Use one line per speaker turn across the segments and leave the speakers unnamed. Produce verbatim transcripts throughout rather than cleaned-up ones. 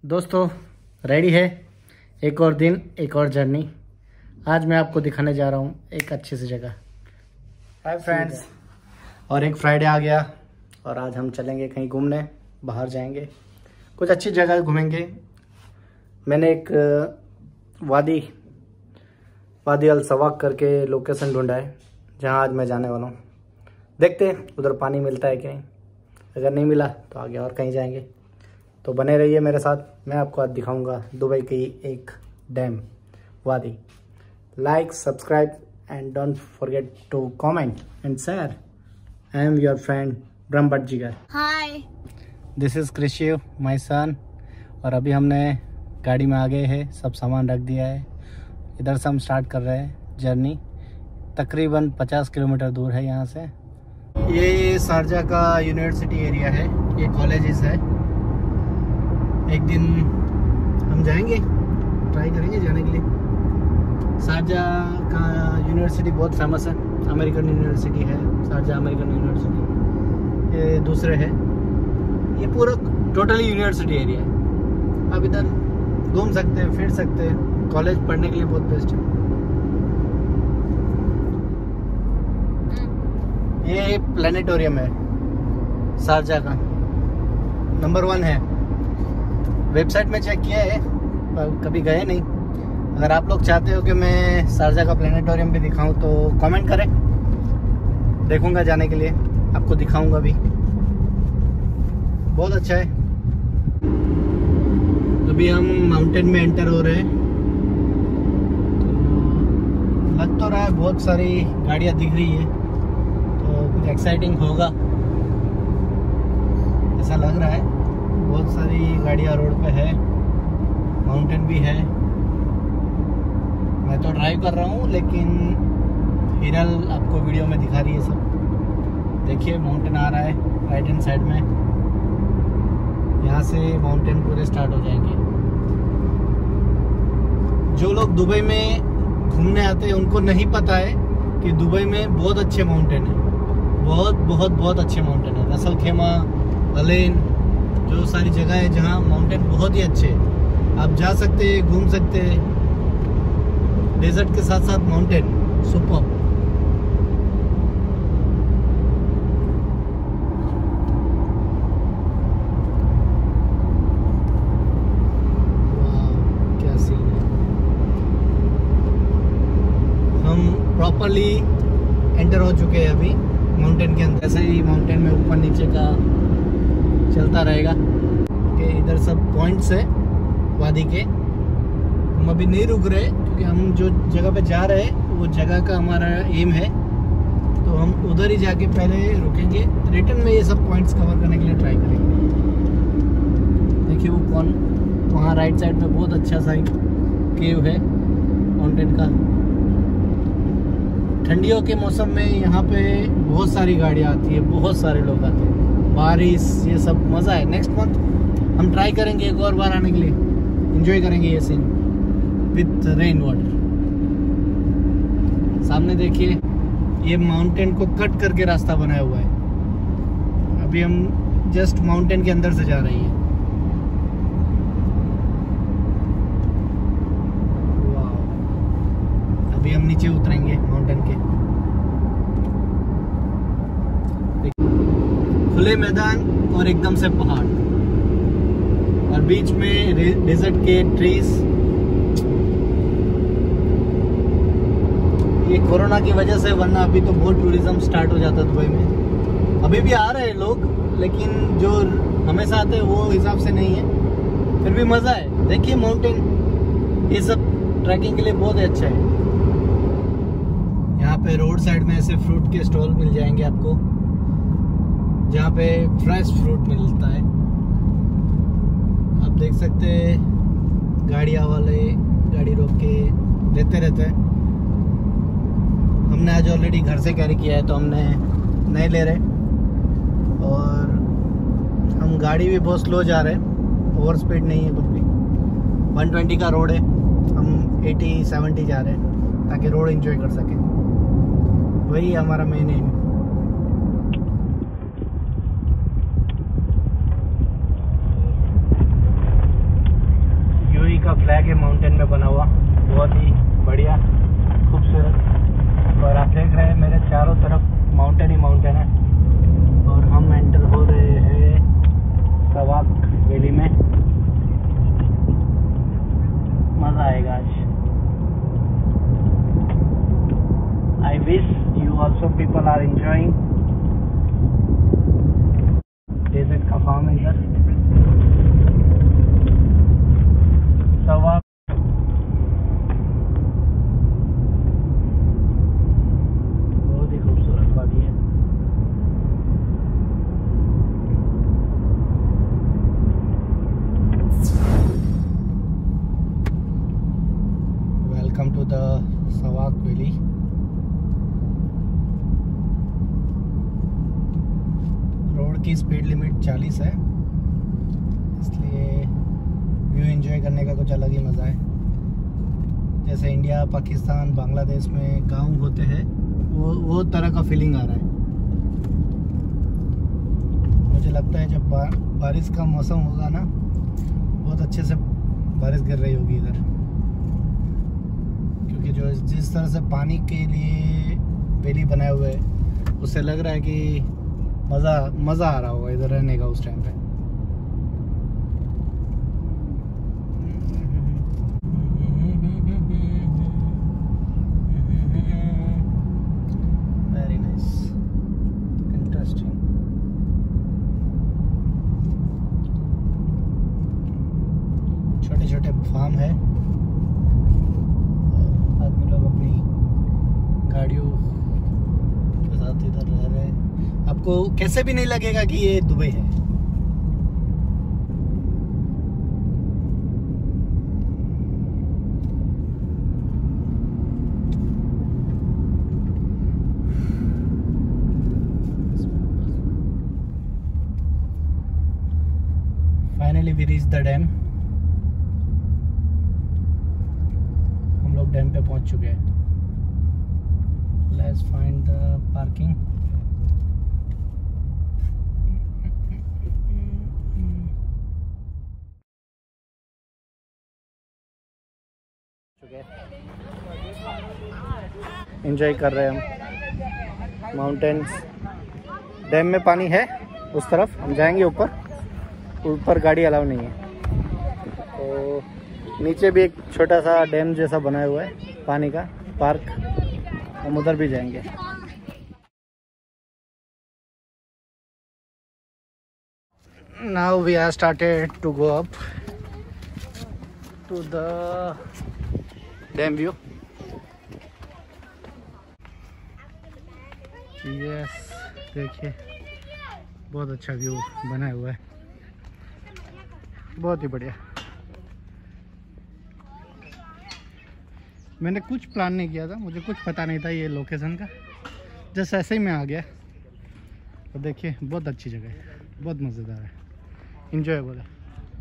दोस्तों रेडी है एक और दिन एक और जर्नी। आज मैं आपको दिखाने जा रहा हूँ एक अच्छी सी जगह। हाय फ्रेंड्स, और एक फ्राइडे आ गया और आज हम चलेंगे कहीं घूमने, बाहर जाएंगे, कुछ अच्छी जगह घूमेंगे। मैंने एक वादी वादी अल सवाक करके लोकेशन ढूंढा है जहाँ आज मैं जाने वाला हूँ। देखते हैं उधर पानी मिलता है कि नहीं, अगर नहीं मिला तो आगे और कहीं जाएंगे। तो बने रहिए मेरे साथ, मैं आपको आज दिखाऊंगा दुबई की एक डैम वादी। Like, subscribe and don't forget to comment and share. I am your friend Brahm Bhattjigar.
Hi,
this is Krishi my son. और अभी हमने गाड़ी में आ गए हैं, सब सामान रख दिया है। इधर से हम स्टार्ट कर रहे हैं जर्नी। तकरीबन पचास किलोमीटर दूर है यहाँ से। ये शारजा का यूनिवर्सिटी एरिया है, ये कॉलेजेस है। एक दिन हम जाएंगे, ट्राई करेंगे जाने के लिए। शारजा का यूनिवर्सिटी बहुत फेमस है, अमेरिकन यूनिवर्सिटी है शारजा अमेरिकन यूनिवर्सिटी। ये दूसरे है, ये पूरा टोटली यूनिवर्सिटी एरिया है। आप इधर घूम सकते हैं, फिर सकते हैं, कॉलेज पढ़ने के लिए बहुत बेस्ट है। ये प्लानिटोरियम है शारजा का, नंबर वन है। वेबसाइट में चेक किया है पर कभी गए नहीं। अगर आप लोग चाहते हो कि मैं शारजा का प्लानिटोरियम भी दिखाऊं तो कमेंट करें, देखूंगा जाने के लिए, आपको दिखाऊंगा भी। बहुत अच्छा है। अभी हम माउंटेन में एंटर हो रहे हैं, तो लग तो रहा है बहुत सारी गाड़ियां दिख रही है, तो कुछ एक्साइटिंग होगा ऐसा लग रहा है। बहुत सारी गाड़ियां रोड पे है, माउंटेन भी है। मैं तो ड्राइव कर रहा हूँ लेकिन हिरल आपको वीडियो में दिखा रही है सब। देखिए माउंटेन आ रहा है राइट हैंड साइड में, यहाँ से माउंटेन पूरे स्टार्ट हो जाएंगे। जो लोग दुबई में घूमने आते हैं उनको नहीं पता है कि दुबई में बहुत अच्छे माउंटेन है, बहुत बहुत बहुत अच्छे माउंटेन है। रसल खेमा, अलेन, जो सारी जगह है जहाँ माउंटेन बहुत ही अच्छे हैं। आप जा सकते हैं, घूम सकते हैं, डेजर्ट के साथ साथ माउंटेन सुपर। क्या सीन है। हम प्रॉपरली एंटर हो चुके हैं अभी माउंटेन के अंदर। ऐसे ही माउंटेन में ऊपर नीचे का चलता रहेगा कि इधर सब पॉइंट्स है वादी के। हम अभी नहीं रुक रहे क्योंकि हम जो जगह पे जा रहे हैं वो जगह का हमारा एम है, तो हम उधर ही जाके पहले रुकेंगे। रिटर्न में ये सब पॉइंट्स कवर करने के लिए ट्राई करेंगे। देखिए वो कौन, वहाँ राइट साइड में बहुत अच्छा सा केव है माउंटेन का। ठंडियों के मौसम में यहाँ पे बहुत सारी गाड़ियाँ आती है, बहुत सारे लोग आते हैं, बारिश, ये सब मज़ा है। नेक्स्ट मंथ हम ट्राई करेंगे एक और बार आने के लिए, एंजॉय करेंगे ये सीन विथ रेन वाटर। सामने देखिए ये माउंटेन को कट करके रास्ता बनाया हुआ है। अभी हम जस्ट माउंटेन के अंदर से जा रहे हैं। वाह, अभी हम नीचे उतरेंगे माउंटेन के। खुले मैदान और एकदम से पहाड़ और बीच में डेजर्ट के ट्रीज। ये कोरोना की वजह से, वरना अभी तो बहुत टूरिज्म स्टार्ट हो जाता दुबई में। अभी भी आ रहे हैं लोग लेकिन जो हमेशा आते हैं वो हिसाब से नहीं है, फिर भी मज़ा है। देखिए माउंटेन, ये सब ट्रैकिंग के लिए बहुत अच्छा है। यहाँ पे रोड साइड में ऐसे फ्रूट के स्टॉल मिल जाएंगे आपको, जहाँ पे फ्रेश फ्रूट मिलता है। आप देख सकते हैं गाड़ियाँ वाले गाड़ी रोक के देते रहते हैं। हमने आज ऑलरेडी घर से कैरी किया है तो हमने नहीं ले रहे। और हम गाड़ी भी बहुत स्लो जा रहे हैं, ओवर स्पीड नहीं है कुछ भी। एक सौ बीस का रोड है, हम अस्सी सत्तर जा रहे हैं ताकि रोड एंजॉय कर सकें। वही हमारा मेन एम। की स्पीड लिमिट चालीस है, इसलिए व्यू एंजॉय करने का कुछ अलग ही मज़ा है। जैसे इंडिया, पाकिस्तान, बांग्लादेश में गांव होते हैं, वो वो तरह का फीलिंग आ रहा है। मुझे लगता है जब बा, बारिश का मौसम होगा ना, बहुत अच्छे से बारिश गिर रही होगी इधर, क्योंकि जो जिस तरह से पानी के लिए बेली बनाए हुए है, उससे लग रहा है कि मज़ा मज़ा आ रहा होगा इधर रहने का उस टाइम पे। Very nice, interesting. छोटे छोटे फार्म है, आदमी लोग अपनी गाड़ियों के साथ इधर रह रहे हैं। आपको कैसे भी नहीं लगेगा कि ये दुबई है। Finally we reach the dam. हम लोग डैम पे पहुंच चुके हैं। Let's find the parking. Enjoy कर रहे हैं हम माउंटेन्स। डैम में पानी है उस तरफ, हम जाएंगे ऊपर। ऊपर गाड़ी अलाउ नहीं है। तो नीचे भी एक छोटा सा डैम जैसा बनाया हुआ है पानी का पार्क, हम उधर भी जाएंगे। Now we are started to go up to the dam view. Yes, देखिए बहुत अच्छा व्यू बना हुआ है, बहुत ही बढ़िया। मैंने कुछ प्लान नहीं किया था, मुझे कुछ पता नहीं था ये लोकेशन का, जस्ट ऐसे ही मैं आ गया। तो देखिए बहुत अच्छी जगह है, बहुत मज़ेदार है, इंजॉयबल है।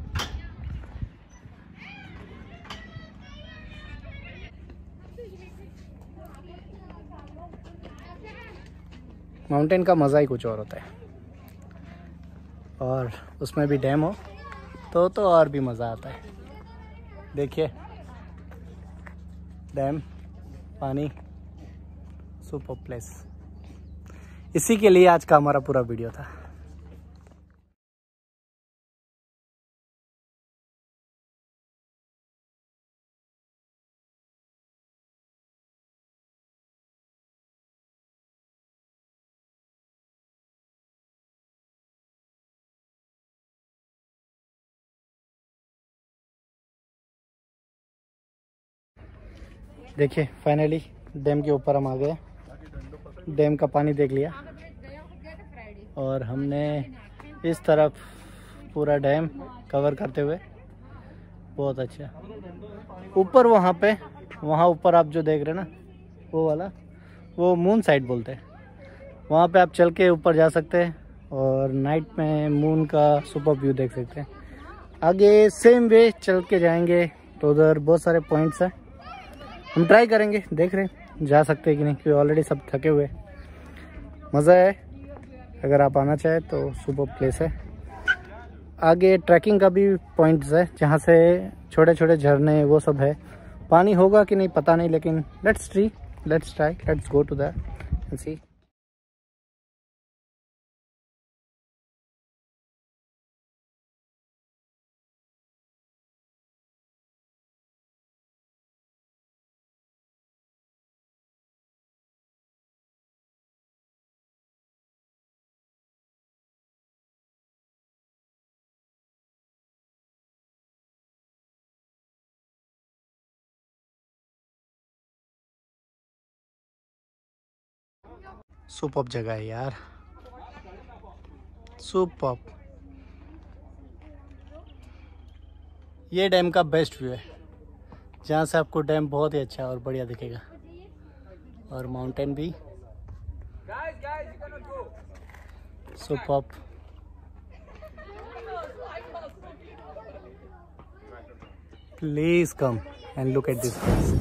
माउंटेन का मज़ा ही कुछ और होता है, और उसमें भी डैम हो तो तो और भी मज़ा आता है। देखिए डैम, पानी, सुपर प्लेस। इसी के लिए आज का हमारा पूरा वीडियो था। देखिए फाइनली डैम के ऊपर हम आ गए। डैम का पानी देख लिया, और हमने इस तरफ पूरा डैम कवर करते हुए, बहुत अच्छा। ऊपर वहाँ पे, वहाँ ऊपर आप जो देख रहे हैं ना, वो वाला, वो मून साइड बोलते हैं। वहाँ पे आप चल के ऊपर जा सकते हैं और नाइट में मून का सुपर व्यू देख सकते हैं। आगे सेम वे चल के जाएंगे तो उधर बहुत सारे पॉइंट्स हैं, हम ट्राई करेंगे, देख रहे हैं जा सकते हैं कि नहीं, क्योंकि ऑलरेडी सब थके हुए। मज़ा है, अगर आप आना चाहें तो सुपर प्लेस है। आगे ट्रैकिंग का भी पॉइंट्स है, जहाँ से छोटे छोटे झरने वो सब है। पानी होगा कि नहीं पता नहीं, लेकिन let's try let's try let's go to that and see. Superb जगह है यार, सुपर्ब। ये डैम का बेस्ट व्यू है, जहाँ से आपको डैम बहुत ही अच्छा और बढ़िया दिखेगा, और माउंटेन भी superb. Please come and look at this place.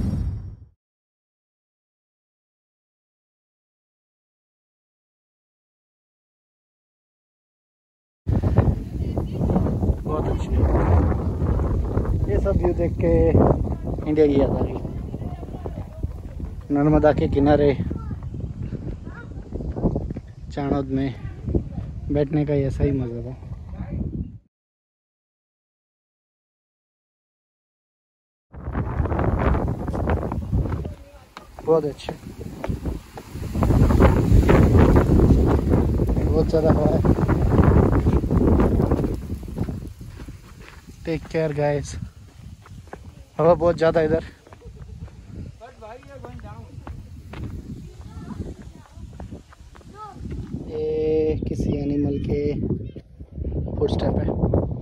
बहुत अच्छी है। ये सब व्यू देख के इंडिया की याद आ गई। नर्मदा के किनारे चाणोद में बैठने का ऐसा ही मज़ा था। बहुत अच्छे, बहुत ज़्यादा हवा है। टेक केयर गाइस, हवा बहुत ज़्यादा इधर। ये किसी एनिमल के फुटस्टेप है।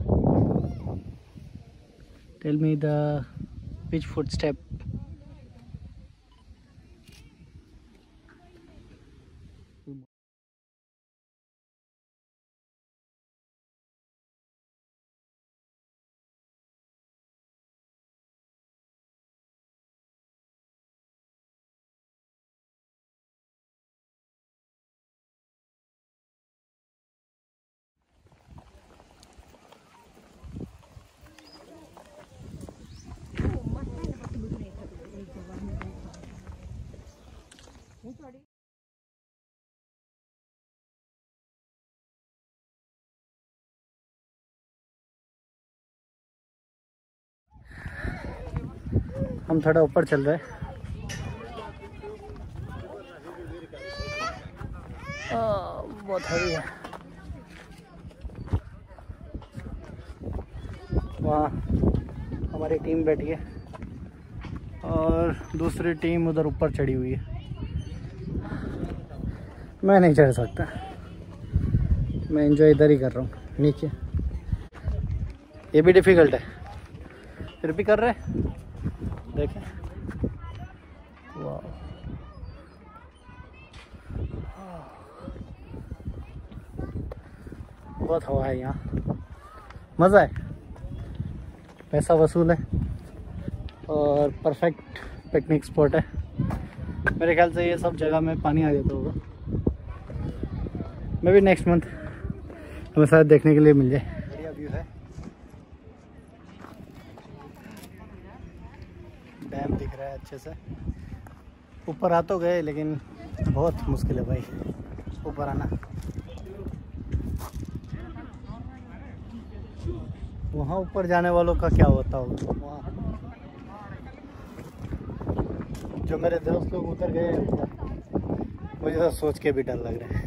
Tell me the which footstep? हम थोड़ा ऊपर चल रहे हैं। बहुत हैवी है। वहाँ हमारी टीम बैठी है और दूसरी टीम उधर ऊपर चढ़ी हुई है। मैं नहीं चढ़ सकता, मैं एंजॉय इधर ही कर रहा हूँ नीचे। ये भी डिफ़िकल्ट है, फिर भी कर रहे हैं। देखें, वाह, बहुत हवा है यहाँ, मज़ा है। पैसा वसूल है और परफेक्ट पिकनिक स्पॉट है। मेरे ख्याल से ये सब जगह में पानी आ जाता होगा। मैं भी नेक्स्ट मंथ हमें साथ देखने के लिए मिल जाए। बढ़िया व्यू है, डैम दिख रहा है अच्छे से। ऊपर आ तो गए लेकिन बहुत मुश्किल है भाई ऊपर आना। वहाँ ऊपर जाने वालों का क्या होता होगा। वहाँ जो मेरे दोस्त लोग उतर गए मुझे तो सोच के भी डर लग रहा है।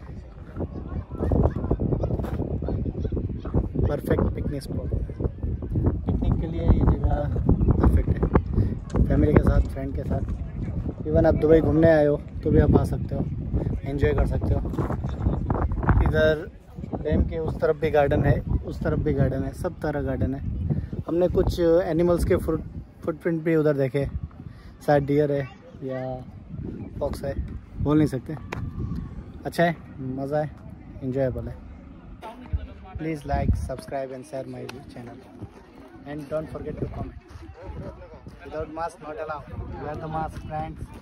परफेक्ट पिकनिक स्पॉट, पिकनिक के लिए ये जगह परफेक्ट है। फैमिली के साथ, फ्रेंड के साथ, इवन आप दुबई घूमने आए हो तो भी आप आ सकते हो, एंजॉय कर सकते हो। इधर डैम के उस तरफ भी गार्डन है, उस तरफ भी गार्डन है, सब तरह गार्डन है। हमने कुछ एनिमल्स के फुट फुटप्रिंट भी उधर देखे, शायद डियर है या फॉक्स है, बोल नहीं सकते। अच्छा है, मज़ा है, इंजॉयबल है। Please like, subscribe and share my channel and don't forget to comment. Without mask not allowed, wear the mask friends.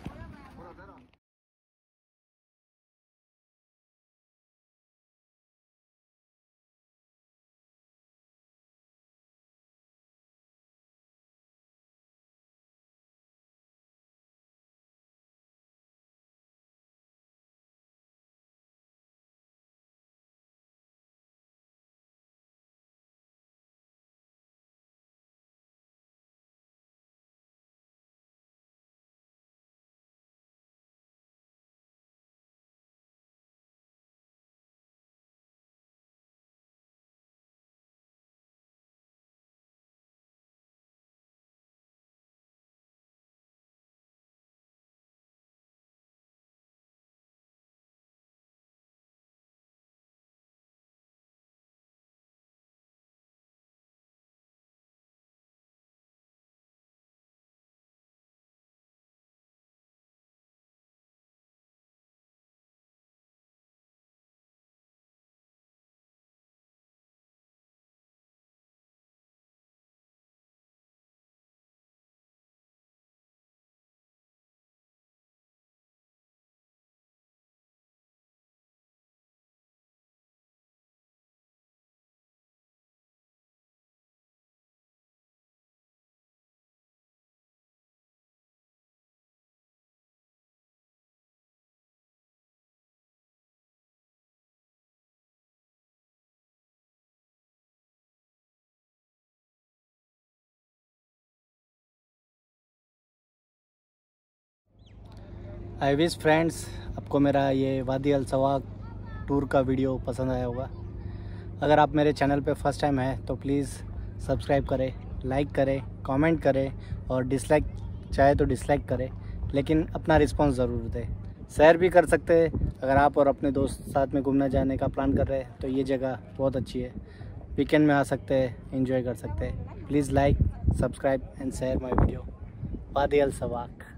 I wish friends आपको मेरा ये वादी अल सवाक टूर का वीडियो पसंद आया होगा। अगर आप मेरे चैनल पे फर्स्ट टाइम हैं तो प्लीज़ सब्सक्राइब करें, लाइक करें, कमेंट करें और डिसलाइक चाहे तो डिसलाइक करें, लेकिन अपना रिस्पांस ज़रूर दें। शेयर भी कर सकते हैं। अगर आप और अपने दोस्त साथ में घूमने जाने का प्लान कर रहे हैं तो ये जगह बहुत अच्छी है। वीकेंड में आ सकते हैं, एंजॉय कर सकते हैं। Please like, subscribe and share my video. वादी अल सवाक।